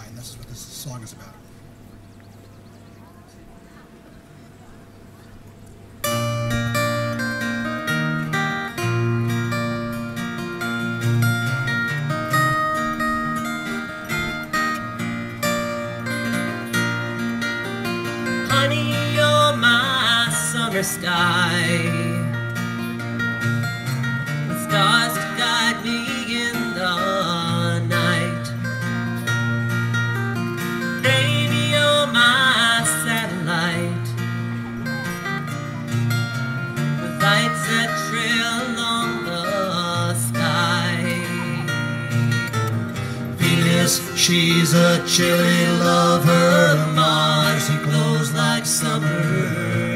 and this is what this song is about. Honey, you're my summer sky, with stars to guide me in the night. Baby, you're my satellite, with lights that trail along the sky. Venus, she's a chilly lover. Mars, he glows like summer.